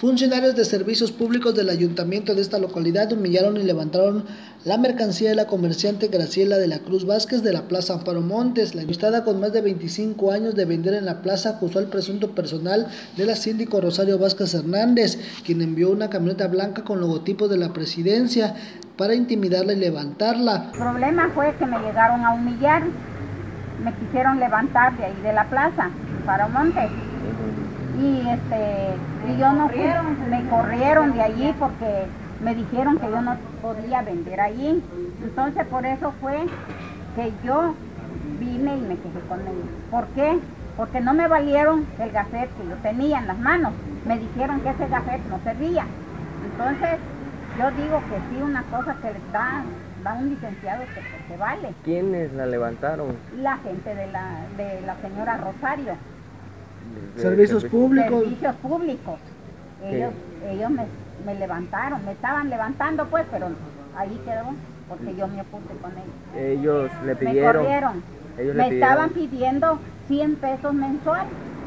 Funcionarios de servicios públicos del ayuntamiento de esta localidad humillaron y levantaron la mercancía de la comerciante Graciela de la Cruz Vázquez de la Plaza Amparo Montes. La enlistada, con más de 25 años de vender en la plaza, acusó al presunto personal de la síndico Rosario Vázquez Hernández, quien envió una camioneta blanca con logotipos de la presidencia para intimidarla y levantarla. El problema fue que me llegaron a humillar, me quisieron levantar de ahí de la plaza Amparo Montes. Y yo no fui, me corrieron de allí porque me dijeron que yo no podía vender allí. Entonces por eso fue que yo vine y me quejé con ellos. ¿Por qué? Porque no me valieron el gafet que yo tenía en las manos. Me dijeron que ese gafet no servía. Entonces yo digo que sí, una cosa que les da un licenciado que vale. ¿Quiénes la levantaron? La gente de la señora Rosario. Servicios públicos. Servicios públicos. Ellos me levantaron, me estaban levantando pues, pero ahí quedó, porque yo me opuse con ellos. Ellos le pidieron. Me corrieron. Me estaban pidiendo 100 pesos mensual.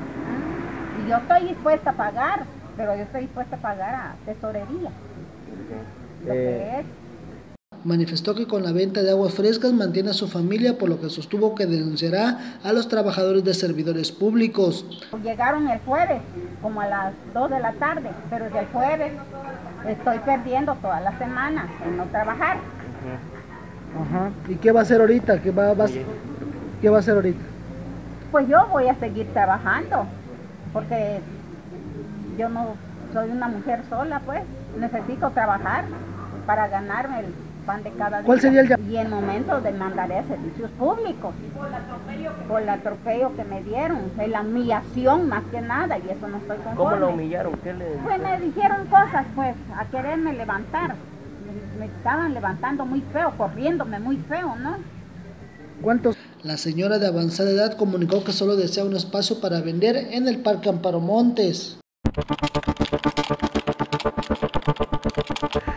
Y yo estoy dispuesta a pagar, pero yo estoy dispuesta a pagar a tesorería. Lo que es. Manifestó que con la venta de aguas frescas mantiene a su familia, por lo que sostuvo que denunciará a los trabajadores de servidores públicos. Llegaron el jueves, como a las 2 de la tarde, pero desde el jueves estoy perdiendo toda la semana en no trabajar. Ajá. ¿Y qué va a hacer ahorita? ¿Qué va a hacer ahorita? Pues yo voy a seguir trabajando, porque yo no soy una mujer sola, pues necesito trabajar para ganarme el pan de cada día. ¿Cuál sería el Y en momentos demandaré a servicios públicos por el atropello que me dieron, la humillación más que nada, y eso no estoy conforme. ¿Cómo lo humillaron? ¿Qué le... Pues me dijeron cosas, pues, a quererme levantar. Me estaban levantando muy feo, corriéndome muy feo, ¿no? ¿Cuántos? La señora de avanzada edad comunicó que solo desea un espacio para vender en el Parque Amparo Montes.